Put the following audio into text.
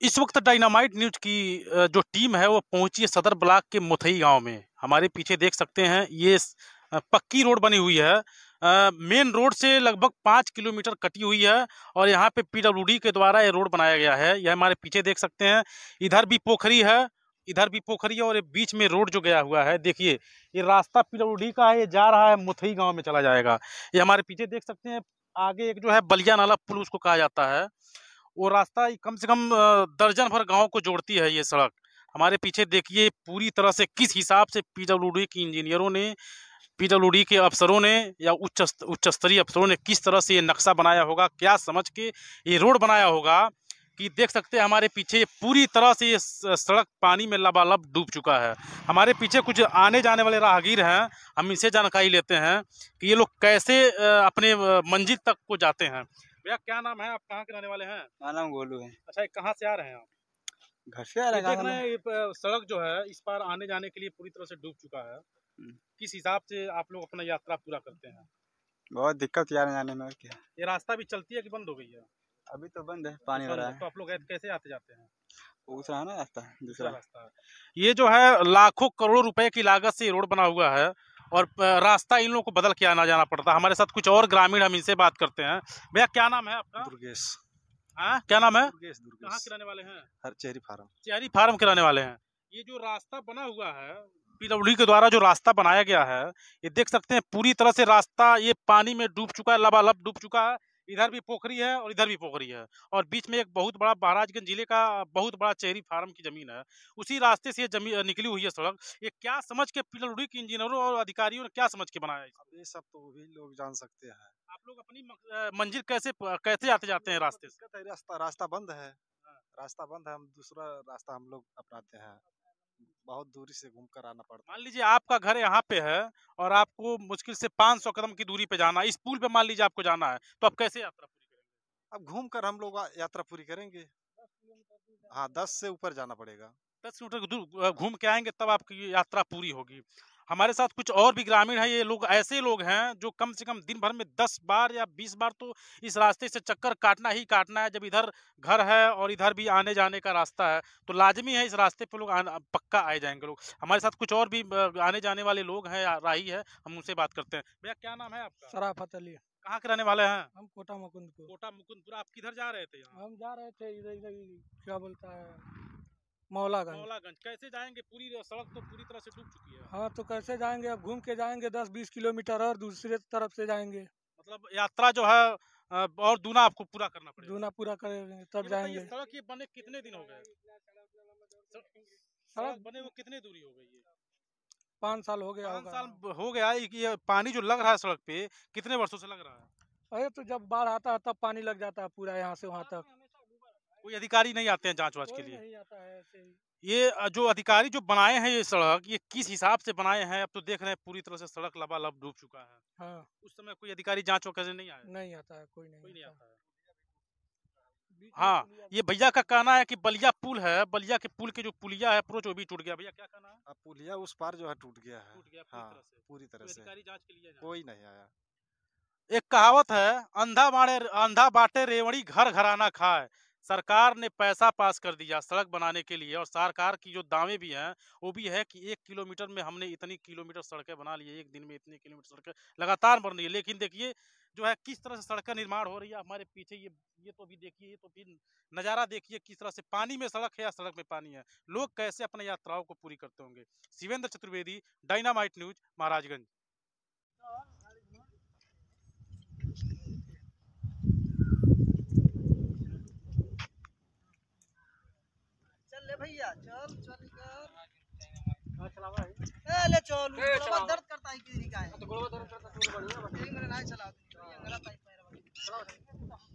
इस वक्त dynamite news की जो टीम है वो पहुंची है सदर ब्लॉक के मुथई गांव में। हमारे पीछे देख सकते हैं ये पक्की रोड बनी हुई है। मेन रोड से लगभग 5 किलोमीटर कटी हुई है और यहाँ पे पीडब्ल्यूडी के द्वारा ये रोड बनाया गया है। यह हमारे पीछे देख सकते हैं। इधर भी पोखरी है, इधर भी पोखरी है और ये बीच में रोड जो गया हुआ है। देखिए ये रास्ता पीडब्ल्यूडी का है, ये जा रहा है मुथई गाँव में चला जाएगा। ये हमारे पीछे देख सकते हैं। आगे एक जो है बलिया नाला पुल उसको कहा जाता है। वो रास्ता कम से कम दर्जन भर गांव को जोड़ती है ये सड़क। हमारे पीछे देखिए पूरी तरह से किस हिसाब से पीडब्ल्यूडी के इंजीनियरों ने, पीडब्ल्यूडी के अफसरों ने या उच्च स्तरीय अफसरों ने किस तरह से ये नक्शा बनाया होगा, क्या समझ के ये रोड बनाया होगा कि देख सकते हैं हमारे पीछे पूरी तरह से ये सड़क पानी में लबालब डूब चुका है। हमारे पीछे कुछ आने जाने वाले राहगीर हैं, हम इनसे जानकारी लेते हैं कि ये लोग कैसे अपने मंजिल तक को जाते हैं। भैया क्या नाम है, आप कहाँ के रहने वाले हैं? मेरा नाम गोलू है। अच्छा, कहाँ से आ रहे हैं आप? घर से आ रहे देख रहे हैं ये सड़क जो है इस पार आने जाने के लिए पूरी तरह से डूब चुका है। किस हिसाब से आप लोग अपना यात्रा पूरा करते हैं? बहुत दिक्कत आने जाने में। और क्या, ये रास्ता भी चलती है कि बंद हो गई है? अभी तो बंद है, पानी हो रहा है। तो आप लोग कैसे आते जाते हैं? दूसरा है ना रास्ता, दूसरा रास्ता है। ये जो है लाखों करोड़ों रुपए की लागत से रोड बना हुआ है और रास्ता इन लोगों को बदल के आना जाना पड़ता है। हमारे साथ कुछ और ग्रामीण, हम इनसे बात करते हैं। भैया क्या नाम है आपका? दुर्गेश। हाँ क्या नाम है? दुर्गेश। कहाँ के रहने वाले हैं? हर चेरी फार्म। चेरी फार्म के रहने वाले हैं। ये जो रास्ता बना हुआ है पीडब्ल्यूडी के द्वारा, जो रास्ता बनाया गया है, ये देख सकते हैं पूरी तरह से रास्ता ये पानी में डूब चुका है, लबालब डूब चुका है। इधर भी पोखरी है और इधर भी पोखरी है और बीच में एक बहुत बड़ा महाराजगंज जिले का बहुत बड़ा चेरी फार्म की जमीन है। उसी रास्ते से ये जमीन निकली हुई है सड़क। ये क्या समझ के पीडब्ल्यूडी के इंजीनियरों और अधिकारियों ने क्या समझ के बनाया है? ये सब तो वही लोग जान सकते हैं। आप लोग अपनी मंजिल कैसे कैसे आते जाते हैं रास्ते से? रास्ता बंद है। रास्ता बंद है, हम दूसरा रास्ता हम लोग अपनाते हैं। बहुत दूरी से घूम कर आना पड़ता है। मान लीजिए आपका घर यहाँ पे है और आपको मुश्किल से 500 कदम की दूरी पे जाना है, इस पुल पे मान लीजिए आपको जाना है, तो आप कैसे यात्रा पूरी करेंगे? अब घूम कर हम लोग यात्रा पूरी करेंगे। हाँ, 10 से ऊपर जाना पड़ेगा। 10 किलोमीटर दूर घूम के आएंगे तब आपकी यात्रा पूरी होगी। हमारे साथ कुछ और भी ग्रामीण हैं। ये लोग ऐसे लोग हैं जो कम से कम दिन भर में 10 बार या 20 बार तो इस रास्ते से चक्कर काटना ही काटना है। जब इधर घर है और इधर भी आने जाने का रास्ता है तो लाजमी है इस रास्ते पे लोग पक्का आए जाएंगे लोग। हमारे साथ कुछ और भी आने जाने वाले लोग हैं, राही है, हम उनसे बात करते हैं। भैया क्या नाम है आपका? सराफत अली। कहाँ के रहने वाले हैं? हम कोटा मुकुंदपुर। कोटा मुकुंदपुर। आप किधर जा रहे थे यहाँ? हम जा रहे थे इधर इधर, क्या बोलता है, मौलागंज। मौलागंज कैसे जाएंगे? पूरी सड़क तो पूरी तरह से डूब चुकी है। हाँ तो कैसे जाएंगे, अब घूम के जाएंगे 10-20 किलोमीटर और दूसरे तरफ से जाएंगे। मतलब यात्रा जो है और दूना आपको पूरा करना पड़ेगा। दूना पूरा करेंगे तब जाएंगे। सड़क ये बने कितने दिन हो गए? सड़क बने वो कितने दूरी हो गई है? 5 साल हो गया 5 होगा। साल हो गया। ये पानी जो लग रहा है सड़क पे कितने वर्षों से लग रहा है? अरे तो जब बाढ़ आता है तब पानी लग जाता है पूरा यहाँ से वहाँ तक। कोई अधिकारी नहीं आते हैं जांच वाच के कोई लिए? नहीं आता है ऐसे ही। ये जो अधिकारी जो बनाए हैं ये सड़क, ये किस हिसाब से बनाए हैं? अब तो देख रहे हैं पूरी तरह से सड़क लबालब डूब चुका है। हाँ, उस समय कोई अधिकारी जांच वगैरह नहीं आया? नहीं आता है, कोई कोई नहीं नहीं आता आता। है। हाँ, ये भैया का कहना है कि बलिया पुल है, बलिया के पुल के जो पुलिया है अप्रोच वो भी टूट गया। भैया क्या कहना है? अब पुलिया उस पार जो है टूट गया है। टूट गया हाँ, पूरी तरह से? पूरी तरह कोई से अधिकारी जांच के लिए नहीं आया? कोई नहीं आया। एक कहावत है, अंधा बाटे रेवड़ी घर घराना खाए। सरकार ने पैसा पास कर दिया सड़क बनाने के लिए और सरकार की जो दावे भी हैं वो भी है कि 1 किलोमीटर में हमने इतनी किलोमीटर सड़कें बना ली है, एक दिन में इतनी किलोमीटर सड़कें लगातार बन रही है। लेकिन देखिए जो है किस तरह से सड़क का निर्माण हो रही है हमारे पीछे। ये तो भी देखिए, ये तो भी नज़ारा देखिए किस तरह से पानी में सड़क है या सड़क में पानी है। लोग कैसे अपनी यात्राओं को पूरी करते होंगे। Shivendra Chaturvedi, dynamite news, Maharajganj. चल ले भैया, चल चल कर ले चल। दर्द करता है किसी का है तो गोड़ दर्द करता है, बढ़िया नहीं चला।